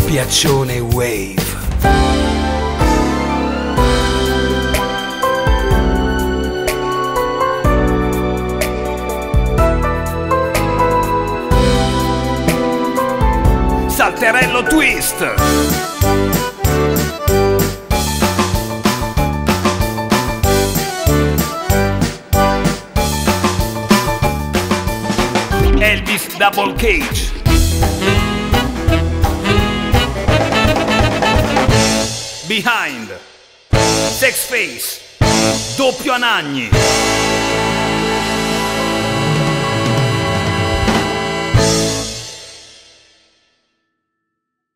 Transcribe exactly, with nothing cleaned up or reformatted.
Spiaccione Wave. Salterello Twist. Elvis Double Cage. Behind. Sex Face. Doppio Anagni.